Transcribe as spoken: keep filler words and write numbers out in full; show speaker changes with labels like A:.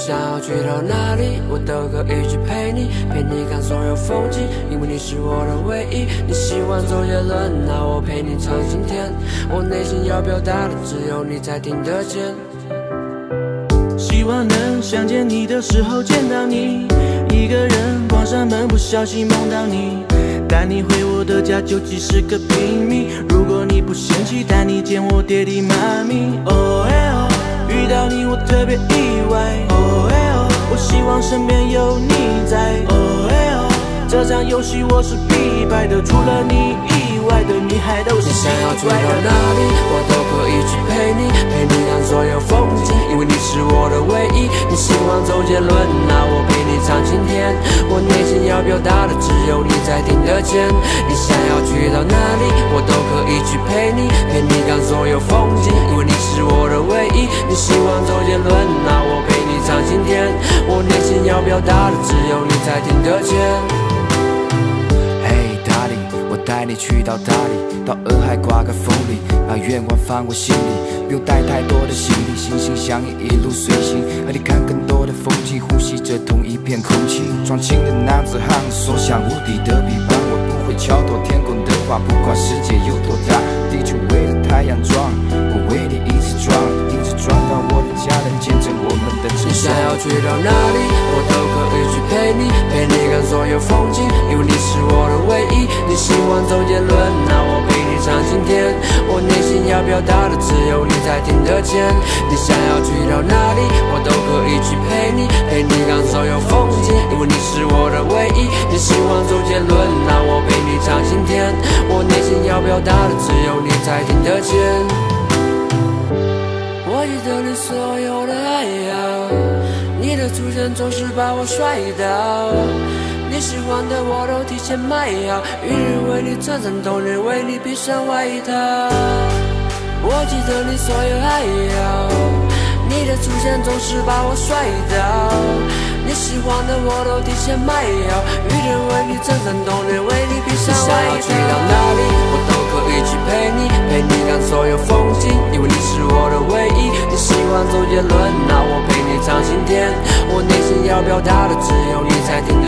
A: 想要去到哪里，我都可以去陪你，陪你看所有风景，因为你是我的唯一。你喜欢周杰伦，那我陪你唱今天。我内心要表达的，只有你才听得见。
B: 希望能想见你的时候见到你，一个人关上门，不小心梦到你，带你回我的家，就几十个平米。如果你不嫌弃，带你见我爹地妈咪。哦哎哦，遇到你我特别意外。哦哎哦，我希望身边有你在。哦哎哦，这场游戏我是必败的，除了你以外的女孩都是奇
A: 你想要去
B: 怪
A: 到哪
B: 的。
A: 里，我都可以去陪你，陪你看所有风景，因为你是我的唯一。你喜欢周杰伦，那我陪你唱今天。我内心要表达的，只有你才听得见。你想要去到哪里，我都可以去陪你，陪你看所有风景，因为你是我的唯一。你喜欢周杰伦，那我陪你唱今天。我内心要表达的，只有你才听得见。
C: 带你去到大理，到洱海刮个风铃，把愿望放我心里，不用带太多的行李，心心相印一路随行，和你看更多的风景，呼吸着同一片空气。壮情的男子汉，所向无敌的臂膀，我不会敲拓天空的话，不管世界有多大，地球为了太阳转，我为你一直转，一直转到我的家人见证我们的成
A: 你
C: 熟。
A: 想要去到哪里，我都可以去陪你，陪你看所有风景，因为你是我的唯一。你喜欢周杰伦，那我陪你唱今天。我内心要表达的，只有你才听得见。你想要去到哪里，我都可以去陪你，陪你看所有风景，因为你是我的唯一。你喜欢周杰伦，那我陪你唱今天。我内心要表达的，只有你才听得见。我记得你所有的爱好，你的出现总是把我摔倒。你喜欢的我都提前买好，雨人为你撑伞，冬日为你披上外套。我记得你所有爱好，你的出现总是把我摔倒。你喜欢的我都提前买好，雨人为你撑伞，冬日为你披上外套。你想要去到哪里，我都可以去陪你，陪你看所有风景，因为你是我的唯一。你喜欢周杰伦，那我陪你唱今天。我内心要表达的，只有你才听得